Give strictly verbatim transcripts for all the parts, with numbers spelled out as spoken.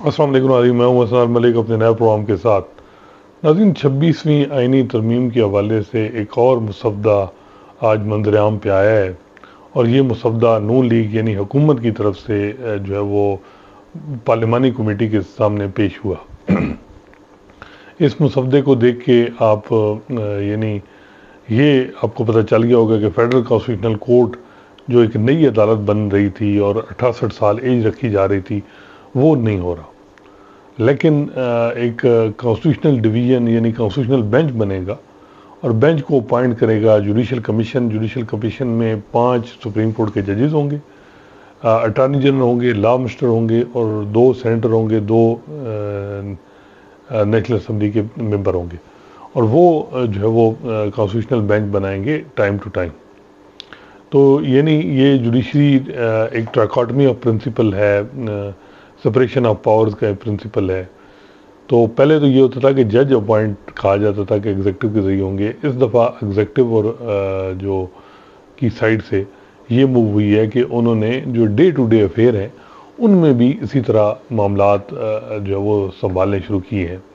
अस्सलाम वालेकुम नाज़रीन, मैं हूं असद मलिक अपने नए प्रोग्राम के साथ। नाज़रीन, छब्बीसवीं आइनी तरमीम के हवाले से एक और मुसवदा आज मंजर-ए-आम पे आया है और ये मुसवदा नून लीग यानी हुकूमत की तरफ से जो है वो पार्लिमानी कमेटी के सामने पेश हुआ। इस मुसवदे को देख के आप यानी ये आपको पता चल गया होगा कि फेडरल कॉन्स्टिट्यूशनल कोर्ट जो एक नई अदालत बन रही थी और अठासठ साल एज रखी जा रही थी, वो नहीं हो रहा। लेकिन एक कॉन्स्टिट्यूशनल डिवीज़न यानी कॉन्स्टिट्यूशनल बेंच बनेगा और बेंच को अपॉइंट करेगा जुडिशल कमीशन। जुडिशल कमीशन में पांच सुप्रीम कोर्ट के जजेस होंगे, अटॉर्नी जनरल होंगे, लॉ मिनिस्टर होंगे और दो सेनेटर होंगे, दो नेशनल असेंबली के मेंबर होंगे और वो जो है वो कॉन्स्टिट्यूशनल बेंच बनाएंगे टाइम टू टाइम। तो यानी ये जुडिशरी एक ट्राइकोटमी ऑफ प्रिंसिपल है, सेपरेशन ऑफ पावर्स का प्रिंसिपल है। तो पहले तो ये होता था कि जज अपॉइंट कहा जाता था कि एग्जेक्टिव के जरिए होंगे। इस दफ़ा एग्जेक्टिव और जो की साइड से ये मूव हुई है कि उन्होंने जो डे टू डे अफेयर हैं उनमें भी इसी तरह मामलात जो है वो संभालने शुरू किए हैं।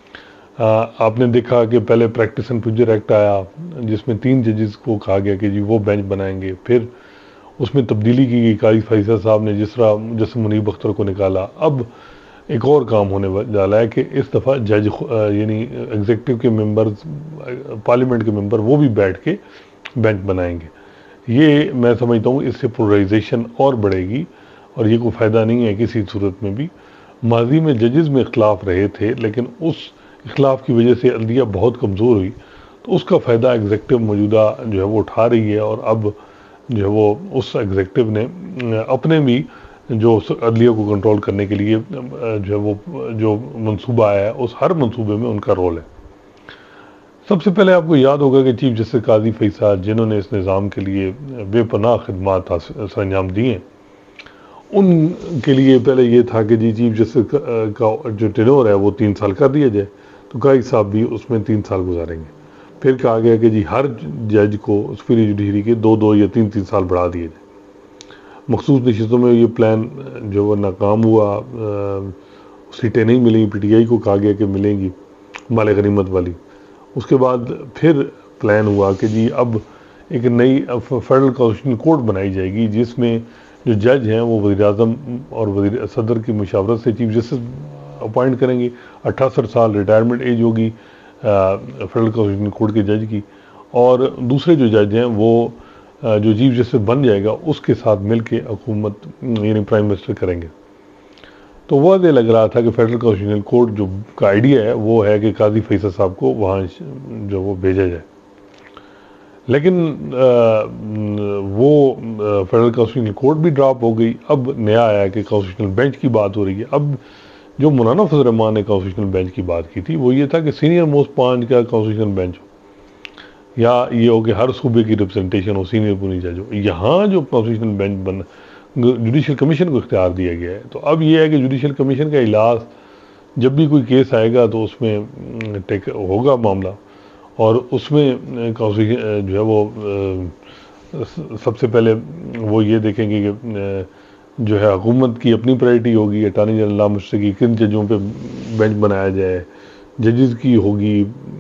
आपने देखा कि पहले प्रैक्टिस एंड प्रोसीजर एक्ट आया जिसमें तीन जजेस को कहा गया कि जी वो बेंच बनाएंगे। फिर उसमें तब्दीली की गई, काजी फैसल साहब ने जिस तरह जैसे मुनीब अख्तर को निकाला। अब एक और काम होने वाला है कि इस दफ़ा जज यानी एग्जेक्टिव के मेंबर्स, पार्लियामेंट के मेंबर, वो भी बैठ के बेंच बनाएंगे। ये मैं समझता हूँ इससे पोलराइजेशन और बढ़ेगी और ये कोई फ़ायदा नहीं है किसी सूरत में भी। माजी में जजेस में इख्तलाफ रहे थे लेकिन उस इख्तलाफ की वजह से अदलिया बहुत कमज़ोर हुई, तो उसका फ़ायदा एग्जेक्टिव मौजूदा जो है वो उठा रही है और अब जो है वो उस एग्जेक्टिव ने अपने भी जो अदलिया को कंट्रोल करने के लिए जो है वो जो मंसूबा आया है उस हर मंसूबे में उनका रोल है। सबसे पहले आपको याद होगा कि चीफ जस्टिस काजी फैसल जिन्होंने इस निज़ाम के लिए बेपनाह खिदमात अंजाम दी हैं, उनके लिए पहले ये था कि जी चीफ जस्टिस का जो टेन्योर है वो तीन साल कर दिया जाए, तो काजी साहब भी उसमें तीन साल गुजारेंगे। फिर कहा गया कि जी हर जज को सुपीरियर जुडिशरी के दो दो या तीन तीन साल बढ़ा दिए जाए। मखसूस नशिस्तों में ये प्लान जो वो नाकाम हुआ, सीटें नहीं मिली। पीटीआई को कहा गया कि मिलेंगी माल गनीमत वाली। उसके बाद फिर प्लान हुआ कि जी अब एक नई फेडरल कॉन्स्टिट्यूशनल कोर्ट बनाई जाएगी जिसमें जो जज हैं वो वज़ीर आज़म और वज़ीर सदर की मुशावरत से चीफ जस्टिस अपॉइंट करेंगे। अट्ठासठ साल रिटायरमेंट एज होगी फेडरल कॉन्स्टिट्यूशनल कोर्ट के जज की, और दूसरे जो जज हैं वो जो चीफ जस्टिस बन जाएगा उसके साथ मिलके हुकूमत यानी प्राइम मिनिस्टर करेंगे। तो वह ये लग रहा था कि फेडरल कॉन्स्टिट्यूशनल कोर्ट जो का आइडिया है वो है कि काजी फैसल साहब को वहाँ जो वो भेजा जाए। लेकिन वो फेडरल कॉन्स्टिट्यूशनल कोर्ट भी ड्रॉप हो गई। अब नया आया है कि कॉन्स्टिट्यूशनल बेंच की बात हो रही है। अब जो मौलाना फजल रहमान ने कॉन्स्टिट्यूशनल बेंच की बात की थी वो ये था कि सीनियर मोस्ट पांच का कॉन्स्टिट्यूशनल बेंच हो, या ये हो कि हर सूबे की रिप्रेजेंटेशन हो, सीनियर पुनी जज हो। यहाँ जो कॉन्स्टिट्यूशनल बेंच बन जुडिशल कमीशन को इख्तियार दिया गया है। तो अब ये है कि जुडिशल कमीशन का इजलास जब भी कोई केस आएगा तो उसमें टेक होगा मामला, और उसमें कॉन्स्टिट्यूशन जो है वो सबसे पहले वो ये देखेंगे कि जो है हुकूमत की अपनी प्रायोरिटी होगी, अटॉर्नी जनरल, लॉ मिनिस्टर की किन जजों पे बेंच बनाया जाए, जजेस की होगी,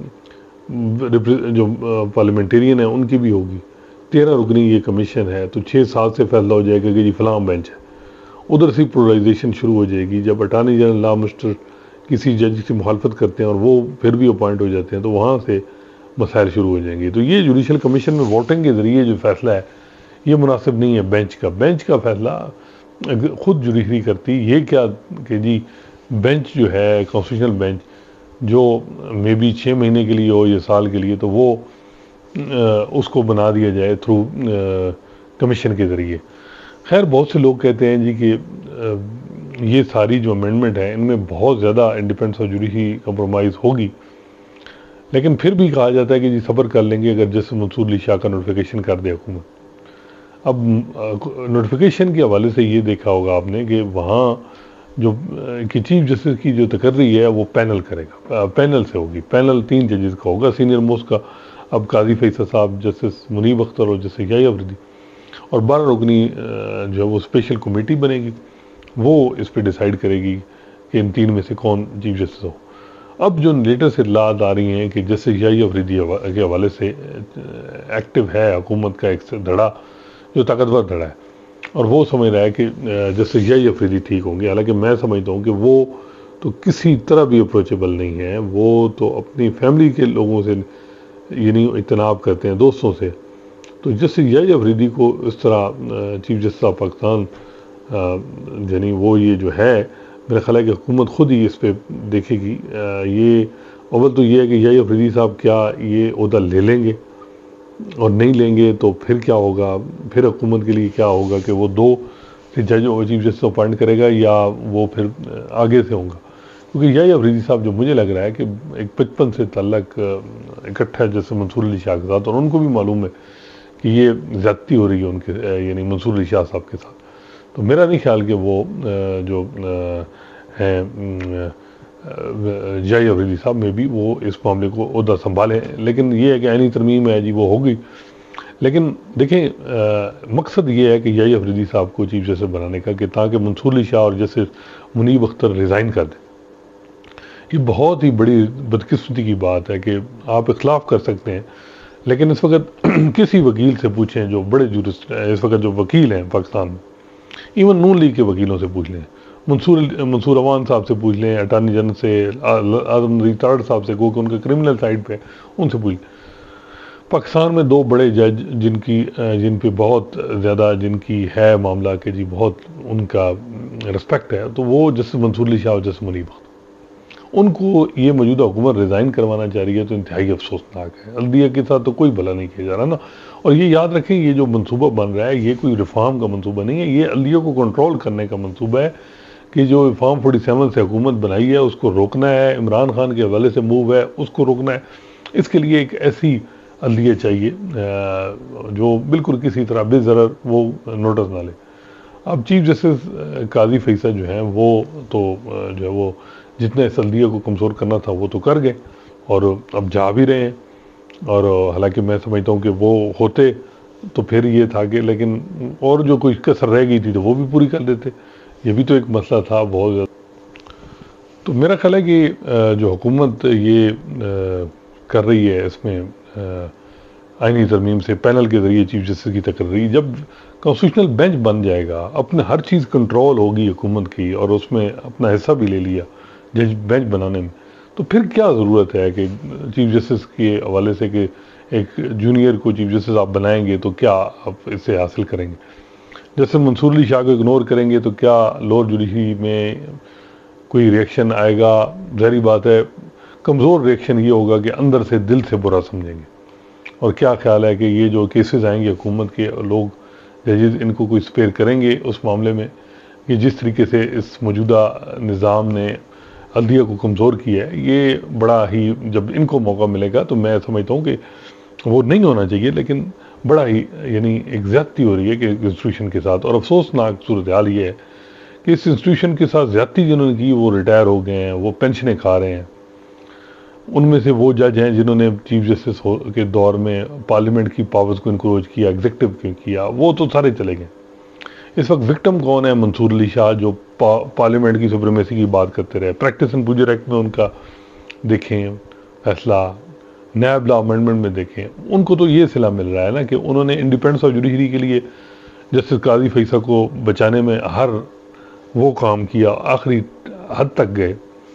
जो पार्लियामेंटेरियन है उनकी भी होगी। तेरह रुकनी ये कमीशन है, तो छः साल से फैसला हो जाएगा कि जी फलां बेंच है। उधर से पोलराइजेशन शुरू हो जाएगी। जब अटॉर्नी जनरल, लॉ मिनिस्टर किसी जज की मुखालफत करते हैं और वो फिर भी अपॉइंट हो जाते हैं तो वहाँ से मसाइल शुरू हो जाएंगे। तो ये जुडिशल कमीशन में वोटिंग के ज़रिए जो फैसला है ये मुनासिब नहीं है बेंच का। बेंच का फैसला खुद जुडिशरी करती। ये क्या कि जी बेंच जो है कॉन्स्टिट्यूशनल बेंच जो मे बी छः महीने के लिए हो या साल के लिए, तो वो उसको बना दिया जाए थ्रू कमीशन के ज़रिए। खैर बहुत से लोग कहते हैं जी कि ये सारी जो अमेंडमेंट है इनमें बहुत ज़्यादा इंडिपेंडेंस ऑफ जुडिशरी कंप्रोमाइज़ होगी, लेकिन फिर भी कहा जाता है कि जी सब्र कर लेंगे अगर जस्टिस मंसूर अली शाह का नोटिफिकेशन कर दे हुकूमत। अब नोटिफिकेशन के हवाले से ये देखा होगा आपने कि वहाँ जो कि चीफ जस्टिस की जो तकर्री है वो पैनल करेगा, पैनल से होगी। पैनल तीन जजेस का होगा, सीनियर मोस्ट का अब काजी फैसल साहब, जस्टिस मुनीब अख्तर और जस्टिस याहिया अफरीदी, और बारह रुकनी जो है वो स्पेशल कमेटी बनेगी। वो इस पर डिसाइड करेगी कि इन तीन में से कौन चीफ जस्टिस हो। अब जो लेटेस्ट इत्तलात आ रही हैं कि जस्टिस याही अफरीदी के हवाले से एक्टिव है हुकूमत का एक धड़ा जो ताकतवर धड़ा है, और वो समझ रहा है कि जस्टिस याही अफरीदी ठीक होंगे। हालांकि मैं समझता हूँ कि वो तो किसी तरह भी अप्रोचेबल नहीं है, वो तो अपनी फैमिली के लोगों से यानी इज्तनाब करते हैं, दोस्तों से। तो जस्टिस याही अफरीदी को इस तरह चीफ जस्टिस ऑफ पाकिस्तान यानी वो ये जो है, मेरा ख्याल है कि हुकूमत खुद ही इस पर देखेगी। ये अव्वल तो ये है कि याही अफरीदी साहब क्या ये ओहदा ले लेंगे, और नहीं लेंगे तो फिर क्या होगा, फिर हुकूमत के लिए क्या होगा कि वो दो जज और चीफ जस्टिस अपॉइंट करेगा या वो फिर आगे से होगा। क्योंकि याही अफरीदी साहब जो मुझे लग रहा है कि एक बचपन से तल्लक इकट्ठा है जैसे मंसूर अली शाह के साथ, और उनको भी मालूम है कि ये ज़्यादती हो रही है उनके यानी मंसूर अली शाह साहब के साथ। तो मेरा नहीं ख्याल कि वो जो हैं याही अफरीदी साहब में भी वो इस मामले को ओहदा संभालें। लेकिन ये है कि आईनी तरमीम है जी, वो होगी। लेकिन देखें, मकसद ये है कि याही अफरीदी साहब को चीफ जस्टिस बनाने का कि ताकि मंसूर अली शाह और जस्टिस मुनीब अख्तर रिज़ाइन कर दें। ये बहुत ही बड़ी बदकिस्मती की बात है कि आप इख्लाफ कर सकते हैं, लेकिन इस वक्त किसी वकील से पूछें जो बड़े जूरिस्ट इस वक्त जो वकील हैं पाकिस्तान में, इवन नून लीग के वकीलों से पूछ लें, मंसूर मंसूर अवान साहब से पूछ लें, अटारनी जनरल से, आजम रिटार्ड साहब से, को उनके क्रिमिनल साइड पे उनसे पूछ लें। पाकिस्तान में दो बड़े जज जिनकी जिन पे बहुत ज़्यादा जिनकी है मामला के जी बहुत उनका रिस्पेक्ट है, तो वो जस्टिस मंसूर अली शाह और जस्टिस मुनीब अख्तर, उनको ये मौजूदा हुकूमत रिज़ाइन करवाना चाह रही है, तो इंतहाई अफसोसनाक है। अल्दिया के साथ तो कोई भला नहीं किया जा रहा ना। और ये याद रखें, ये जो मंसूबा बन रहा है ये कोई रिफॉर्म का मंसूबा नहीं है, ये अल्दिया को कंट्रोल करने का मंसूबा है कि जो फॉर्म फोर्टी सेवन से हुकूमत बनाई है उसको रोकना है, इमरान खान के हवाले से मूव है उसको रोकना है। इसके लिए एक ऐसी अल्दिया चाहिए जो बिल्कुल किसी तरह बेज़रर वो नोटिस ना ले। अब चीफ जस्टिस काजी फैसल जो हैं वो तो जो है वो जितने इस अल्दिया को कमज़ोर करना था वो तो कर गए, और अब जा भी रहे हैं। और हालांकि मैं समझता हूँ कि वो होते तो फिर ये था कि, लेकिन और जो कोई कसर रह गई थी तो वो भी पूरी कर देते। ये भी तो एक मसला था बहुत ज़्यादा। तो मेरा ख्याल है कि जो हुकूमत ये कर रही है इसमें आईनी तरमीम से पैनल के ज़रिए चीफ जस्टिस की तकर्री, जब कॉन्स्टिट्यूशनल बेंच बन जाएगा, अपने हर चीज़ कंट्रोल होगी हुकूमत की, और उसमें अपना हिस्सा भी ले लिया जज बेंच बनाने में, तो फिर क्या ज़रूरत है कि चीफ जस्टिस के हवाले से कि एक जूनियर को चीफ जस्टिस आप बनाएंगे तो क्या आप इससे हासिल करेंगे। जैसे मंसूर अली शाह को इग्नोर करेंगे तो क्या लोअर जुडिशरी में कोई रिएक्शन आएगा? ज़ाहिर बात है कमज़ोर रिएक्शन ये होगा कि अंदर से दिल से बुरा समझेंगे। और क्या ख्याल है कि ये जो केसेस आएंगे हुकूमत के, लोग जजेज इनको कोई स्पेयर करेंगे उस मामले में कि जिस तरीके से इस मौजूदा निज़ाम ने अल्दिया को कमज़ोर किया है। ये बड़ा ही, जब इनको मौका मिलेगा तो मैं समझता हूँ कि वो नहीं होना चाहिए, लेकिन बड़ा ही यानी एक ज़्यादती हो रही है कि इंस्टीट्यूशन के साथ। और अफसोसनाक सूरत हाल ये है कि इस इंस्टीट्यूशन के साथ ज़्यादती जिन्होंने की वो रिटायर हो गए हैं, वो पेंशनें खा रहे हैं। उनमें से वो जज हैं जिन्होंने चीफ जस्टिस के दौर में पार्लियामेंट की पावर्स को इंक्रोच किया, एग्जीक्यूटिव क्यों किया, वो तो सारे चले गए। इस वक्त विक्टिम कौन है? मंसूर अली शाह, जो पा, पार्लियामेंट की सुप्रीमेसी की बात करते रहे। प्रैक्टिस एंड प्रोसीजर एक्ट में उनका देखें फैसला, नैब लॉ अमेंडमेंट में देखें, उनको तो ये सिला मिल रहा है ना कि उन्होंने इंडिपेंडेंस ऑफ जुडिशरी के लिए जस्टिस काजी फैसल को बचाने में हर वो काम किया, आखिरी हद तक गए,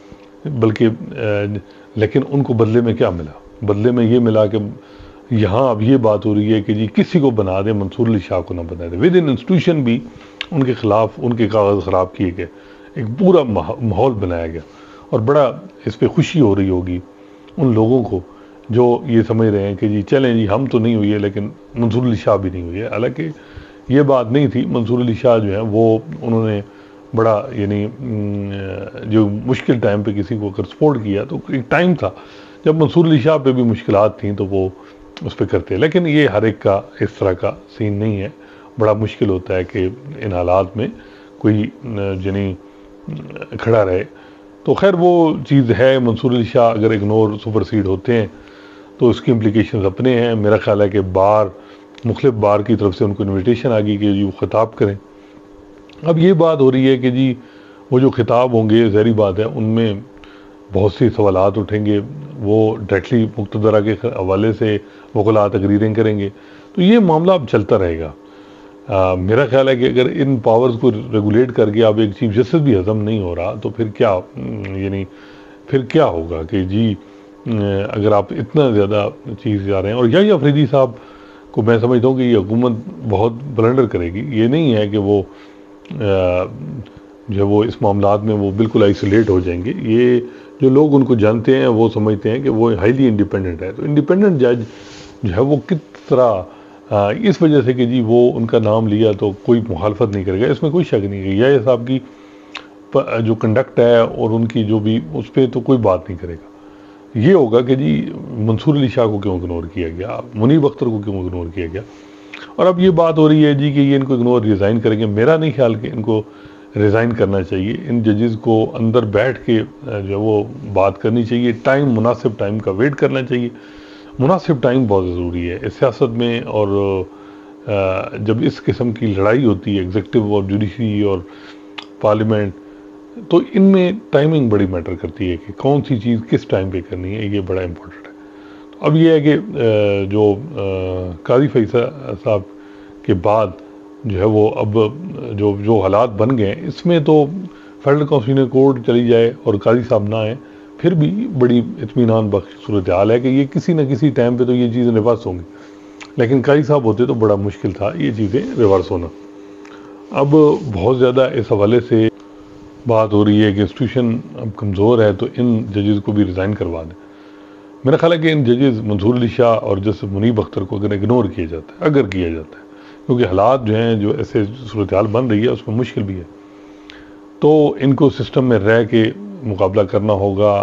बल्कि लेकिन उनको बदले में क्या मिला? बदले में ये मिला कि यहाँ अब ये बात हो रही है कि जी किसी को बना दे, मंसूर अली शाह को ना बना दे। विद इन इंस्टीट्यूशन भी उनके खिलाफ उनके कागज़ ख़राब किए गए, एक पूरा माहौल बनाया गया। और बड़ा इस पर खुशी हो रही होगी उन लोगों को जो ये समझ रहे हैं कि जी चलें जी हम तो नहीं हुई है लेकिन मंसूर अली शाह भी नहीं हुई है। हालांकि ये बात नहीं थी। मंसूर अली शाह जो है वो उन्होंने बड़ा यानी जो मुश्किल टाइम पे किसी को अगर सपोर्ट किया तो एक टाइम था जब मंसूर अली शाह पे भी मुश्किलात थी तो वो उस पर करते। लेकिन ये हर एक का इस तरह का सीन नहीं है। बड़ा मुश्किल होता है कि इन हालात में कोई यानी खड़ा रहे। तो खैर वो चीज़ है। मंसूर अली शाह अगर इग्नोर सुपरसीड होते हैं तो उसकी इम्प्लीकेशन अपने हैं। मेरा ख्याल है कि बार मुख्तलिफ बार की तरफ से उनको इन्विटेशन आ गई कि जी वो ख़िताब करें। अब ये बात हो रही है कि जी वो जो खिताब होंगे ज़ाहिर बात है उनमें बहुत सी सवालात उठेंगे, वो डायरेक्टली मुक़्तदरा के हवाले से वकला तकरीरें करेंगे, तो ये मामला अब चलता रहेगा। आ, मेरा ख्याल है कि अगर इन पावर्स को रेगुलेट करके अब एक चीफ जस्टिस भी हज़म नहीं हो रहा, तो फिर क्या, यानी फिर क्या होगा कि जी अगर आप इतना ज़्यादा चीज़ जा रहे हैं। और याह्या अफरीदी साहब को मैं समझता हूँ कि ये हुकूमत बहुत ब्लंडर करेगी। ये नहीं है कि वो जो वो इस मामलात में वो बिल्कुल आइसोलेट हो जाएंगे। ये जो लोग उनको जानते हैं वो समझते हैं कि वो हाईली इंडिपेंडेंट है। तो इंडिपेंडेंट जज जो है वो किस तरह इस वजह से कि जी वो उनका नाम लिया तो कोई मुखालफत नहीं करेगा, इसमें कोई शक नहीं है। याह्या साहब की जो कंडक्ट है और उनकी जो भी, उस पर तो कोई बात नहीं करेगा। ये होगा कि जी मंसूर अली शाह को क्यों इग्नोर किया गया, मुनीब अख्तर को क्यों इग्नोर किया गया। और अब ये बात हो रही है जी कि ये इनको इग्नोर रिज़ाइन करेंगे। मेरा नहीं ख्याल कि इनको रिज़ाइन करना चाहिए। इन जजेस को अंदर बैठ के जो वो बात करनी चाहिए, टाइम, मुनासिब टाइम का वेट करना चाहिए। मुनासिब टाइम बहुत ज़रूरी है इस सियासत में। और जब इस किस्म की लड़ाई होती है एग्जीक्यूटिव और जुडिशरी और पार्लियामेंट, तो इनमें टाइमिंग बड़ी मैटर करती है कि कौन सी चीज़ किस टाइम पे करनी है, ये बड़ा इम्पोर्टेंट है। तो अब ये है कि जो काजी फैसल साहब के बाद जो है वो अब जो जो हालात बन गए हैं, इसमें तो फेडरल कॉन्स्टिट्यूशनल कोर्ट चली जाए और काजी साहब ना आए, फिर भी बड़ी इत्मीनान बख्श सूरत हाल है कि ये किसी न किसी टाइम पे तो ये चीज़ें रिवर्स होंगी। लेकिन काजी साहब होते तो बड़ा मुश्किल था ये चीज़ें रिवर्स होना। अब बहुत ज़्यादा इस हवाले से बात हो रही है कि इंस्टीट्यूशन अब कमज़ोर है, तो इन जजेस को भी रिज़ाइन करवा दें। मेरा ख्याल है कि इन जजेस मंसूर अली शाह और जस्टिस मुनीब अख्तर को अगर इग्नोर किया जाता है, अगर किया जाता है, क्योंकि हालात जो हैं, जो ऐसे सूरत हाल बन रही है उसमें मुश्किल भी है, तो इनको सिस्टम में रह के मुकाबला करना होगा।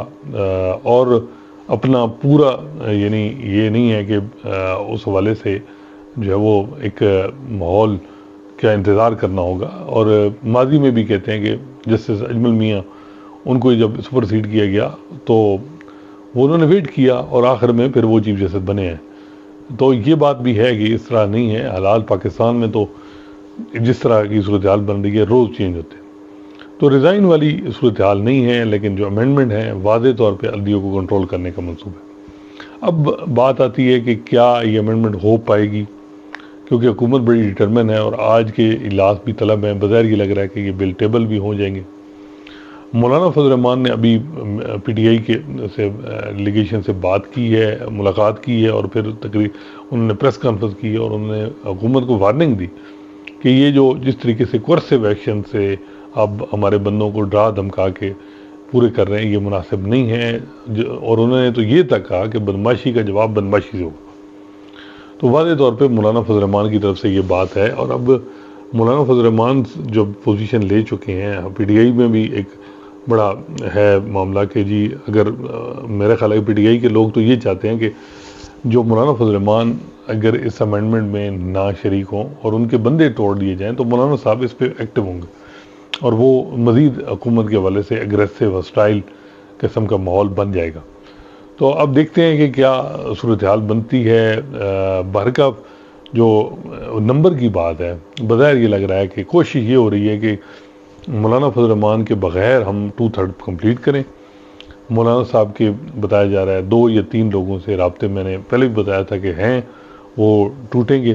और अपना पूरा, यानी ये नहीं है कि उस हवाले से जो है वो एक माहौल का इंतज़ार करना होगा। और माजी में भी कहते हैं कि जस्टिस अजमल मियाँ, उनको जब सुपरसीड किया गया तो वो उन्होंने वेट किया और आखिर में फिर वो चीफ जस्टिस बने हैं। तो ये बात भी है कि इस तरह नहीं है हालात पाकिस्तान में, तो जिस तरह की सूरत हाल बन रही है रोज़ चेंज होते हैं, तो रिज़ाइन वाली सूरत हाल नहीं है। लेकिन जो अमेंडमेंट है वाज़े तौर पे अदलियों को कंट्रोल करने का मंसूब है। अब बात आती है कि क्या ये अमेंडमेंट हो पाएगी, क्योंकि हुकूमत बड़ी डिटरमिन है और आज के इजलास भी तलब है। बज़ाहिर ये लग रहा है कि ये बिल टेबल भी हो जाएंगे। मौलाना फजल रहमान ने अभी पीटीआई के से डेलीगेशन से बात की है, मुलाकात की है, और फिर तकरीर उन्होंने प्रेस कॉन्फ्रेंस की है और उन्होंने हुकूमत को वार्निंग दी कि ये जो जिस तरीके से कोर्सिव एक्शन से अब हमारे बंदों को डरा धमका के पूरे कर रहे हैं, ये मुनासिब नहीं है। और उन्होंने तो ये तक कहा कि बदमाशी का जवाब बदमाशी से होगा। तो वाज़े तौर पे मौलाना फजल रहमान की तरफ से ये बात है। और अब मौलाना फजल रहमान जो पोजीशन ले चुके हैं, पीटीआई में भी एक बड़ा है मामला कि जी अगर मेरा ख्याल है पीटीआई के लोग तो ये चाहते हैं कि जो मौलाना फजल रहमान अगर इस अमेंडमेंट में ना शरीक हों और उनके बंदे तोड़ दिए जाएँ, तो मौलाना साहब इस पर एक्टिव होंगे और वो मज़ीद हुकूमत के हवाले से एग्रेसिव हॉस्टाइल किस्म का माहौल बन जाएगा। तो अब देखते हैं कि क्या सूरत हाल बनती है। बाहर का जो नंबर की बात है, बज़ाहिर ये लग रहा है कि कोशिश ये हो रही है कि मौलाना फजल रहमान के बग़ैर हम टू थर्ड कम्प्लीट करें। मौलाना साहब के बताया जा रहा है दो या तीन लोगों से राब्ते, मैंने पहले भी बताया था कि हैं, वो टूटेंगे,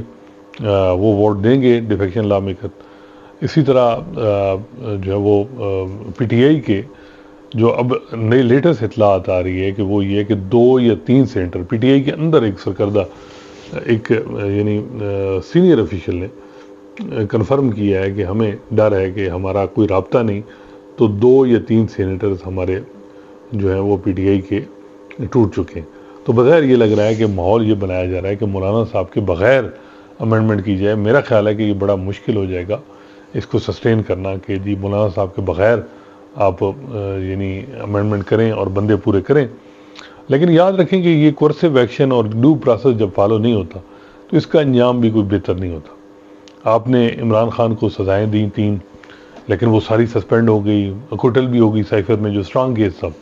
वो वोट देंगे डिफेक्शन लॉ में। इसी तरह जो है वो पीटीआई के जो अब नई लेटेस्ट इतलात आ रही है कि वो ये कि दो या तीन सेंटर पीटीआई के अंदर एक सरकर्दा एक यानी सीनियर ऑफिशियल ने कंफर्म किया है कि हमें डर है कि हमारा कोई राब्ता नहीं, तो दो या तीन सेनेटर्स हमारे जो है वो पीटीआई के टूट चुके हैं। तो बग़ैर ये लग रहा है कि माहौल ये बनाया जा रहा है कि मौलाना साहब के बग़ैर अमेंडमेंट की जाए। मेरा ख्याल है कि ये बड़ा मुश्किल हो जाएगा इसको सस्टेन करना कि जी मौलाना साहब के बग़ैर आप यानी अमेंडमेंट करें और बंदे पूरे करें। लेकिन याद रखें कि ये कोर्सिव एक्शन और ड्यू प्रोसेस जब फॉलो नहीं होता तो इसका अंजाम भी कोई बेहतर नहीं होता। आपने इमरान खान को सज़ाएं दी तीन, लेकिन वो सारी सस्पेंड हो गई, अकोटल भी हो गई साइफर में जो स्ट्रांग केस था,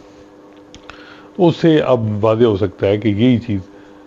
तो उससे अब वाज़ेह हो सकता है कि यही चीज़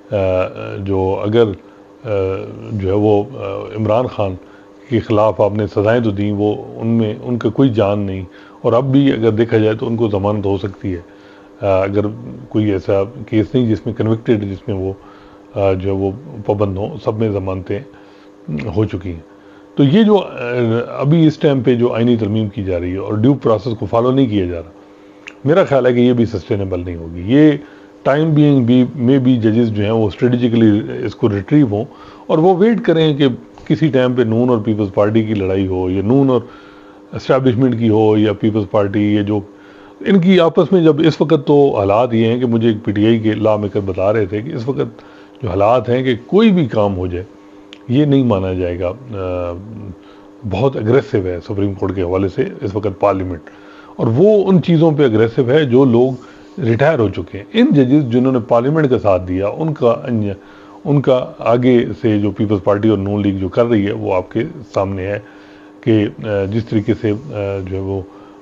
जो अगर जो है वो इमरान खान के ख़िलाफ़ आपने सज़ाएँ तो दी, वो उनमें उनका कोई जान नहीं और अब भी अगर देखा जाए तो उनको ज़मानत हो सकती है अगर कोई ऐसा केस नहीं जिसमें कन्विक्टेड, जिसमें वो जो है वो पाबंद हो, सब में ज़मानतें हो चुकी हैं। तो ये जो अभी इस टाइम पे जो आईनी तरमीम की जा रही है और ड्यू प्रोसेस को फॉलो नहीं किया जा रहा, मेरा ख्याल है कि ये भी सस्टेनेबल नहीं होगी। ये टाइम बीइंग भी में भी जजेस जो हैं वो स्ट्रेटेजिकली इसको रिट्रीव हों और वो वेट करें कि किसी टाइम पे नून और पीपल्स पार्टी की लड़ाई हो, या नून और एस्टैब्लिशमेंट की हो, या पीपल्स पार्टी, ये जो इनकी आपस में, जब इस वक्त तो हालात ये हैं कि मुझे एक पीटीआई के लॉ मेकर बता रहे थे कि इस वक्त जो हालात हैं कि कोई भी काम हो जाए ये नहीं माना जाएगा। आ, बहुत अग्रेसिव है सुप्रीम कोर्ट के हवाले से इस वक्त पार्लियामेंट, और वो उन चीज़ों पे अग्रेसिव है जो लोग रिटायर हो चुके हैं। इन जजेस जिन्होंने पार्लियामेंट का साथ दिया, उनका उनका आगे से जो पीपल्स पार्टी और नून लीग जो कर रही है वो आपके सामने है कि जिस तरीके से जो है वो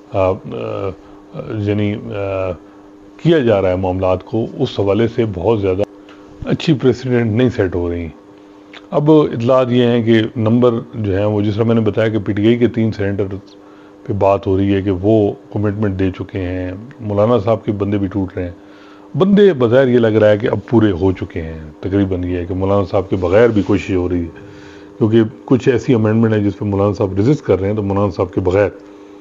यानी किया जा रहा है मामलात को, उस हवाले से बहुत ज़्यादा अच्छी प्रेसिडेंट नहीं सेट हो रही। अब इतलात ये हैं कि नंबर जो है वो, जिस तरह मैंने बताया कि पीटीआई के तीन सेनेटर पे बात हो रही है कि वो कमिटमेंट दे चुके हैं, मौलाना साहब के बंदे भी टूट रहे हैं। बंदे बज़ाहिर ये लग रहा है कि अब पूरे हो चुके हैं, तकरीबन ये है कि मौलाना साहब के बगैर भी कोशिश हो रही है, क्योंकि कुछ ऐसी अमेंडमेंट है जिस पर मौलाना साहब रेजिस्ट कर रहे हैं, तो मौलाना साहब के बगैर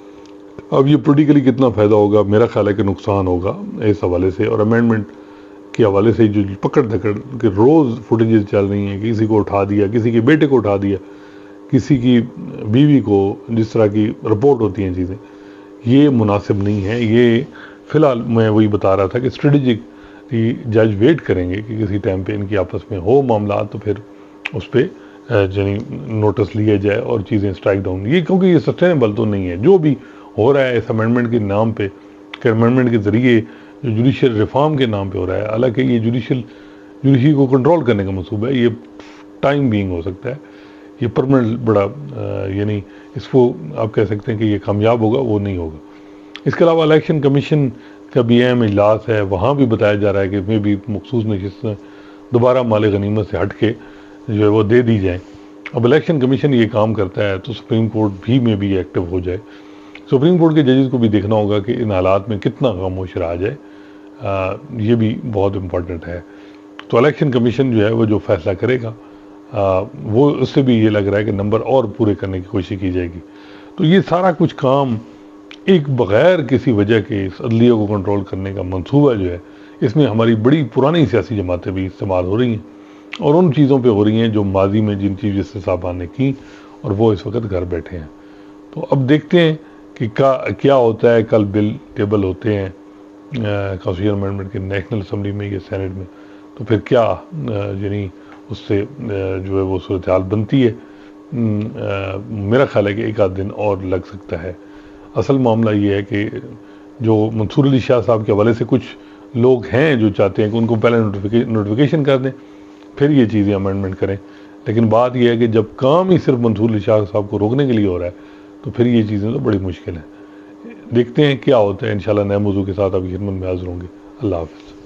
अब ये पोलिटिकली कितना फ़ायदा होगा, मेरा ख्याल है कि नुकसान होगा इस हवाले से। और अमेंडमेंट के हवाले से जो पकड़ धकड़ के रोज़ फुटेजेस चल रही हैं, किसी को उठा दिया, किसी के बेटे को उठा दिया, किसी की बीवी को, जिस तरह की रिपोर्ट होती हैं चीज़ें, ये मुनासिब नहीं है। ये फ़िलहाल मैं वही बता रहा था कि स्ट्रेटेजिक जज वेट करेंगे कि किसी टाइम पे इनकी आपस में हो मामला, तो फिर उस पर यानी नोटिस लिया जाए और चीज़ें स्ट्राइक डाउन, ये क्योंकि ये सस्टेनेबल तो नहीं है जो भी हो रहा है इस अमेंडमेंट के नाम पे, कि अमेंडमेंट के ज़रिए जो जुडिशियल रिफॉर्म के नाम पे हो रहा है। हालांकि ये जुडिशियल जुडिशरी को कंट्रोल करने का मंसूबा है, ये टाइम बीइंग हो सकता है, ये परमानेंट बड़ा यानी इसको आप कह सकते हैं कि ये कामयाब होगा, वो नहीं होगा। इसके अलावा इलेक्शन कमीशन का भी अहम इजलास है, वहाँ भी बताया जा रहा है कि मे भी मखसूस नशिस्तें दोबारा माल गनीमत से हट के जो है वो दे दी जाए। अब इलेक्शन कमीशन ये काम करता है तो सुप्रीम कोर्ट भी में भी एक्टिव हो जाए। सुप्रीम कोर्ट के जजेस को भी देखना होगा कि इन हालात में कितना खामोश रहा जाए, आ, ये भी बहुत इम्पोर्टेंट है। तो इलेक्शन कमीशन जो है वो जो फैसला करेगा आ, वो उससे भी ये लग रहा है कि नंबर और पूरे करने की कोशिश की जाएगी। तो ये सारा कुछ काम एक बग़ैर किसी वजह के इस अदलिया को कंट्रोल करने का मंसूबा जो है, इसमें हमारी बड़ी पुरानी सियासी जमातें भी इस्तेमाल हो रही हैं और उन चीज़ों पे हो रही हैं जो माजी में जिन चीज़ों से साहबान ने की, और वो इस वक्त घर बैठे हैं। तो अब देखते हैं कि का क्या होता है। कल बिल टेबल होते हैं कॉन्स्टिट्यूशन अमेंडमेंट के नेशनल असम्बली में या सेनेट में, तो फिर क्या यानी उससे जो है वो सूरत हाल बनती है। आ, मेरा ख्याल है कि एक आध दिन और लग सकता है। असल मामला ये है कि जो मंसूर अली शाह साहब के हवाले से कुछ लोग हैं जो चाहते हैं कि उनको पहले नोटिफिके नोटिफिकेशन कर दें, फिर ये चीज़ें अमेंडमेंट करें। लेकिन बात यह है कि जब काम ही सिर्फ मंसूर अली शाह साहब को रोकने के लिए हो रहा है, तो फिर ये चीज़ें तो बड़ी मुश्किल है। देखते हैं क्या होता है। इंशाल्लाह नए मौजू के साथ आपकी खिदमत में हाज़िर होंगे। अल्लाह हाफ़िज़।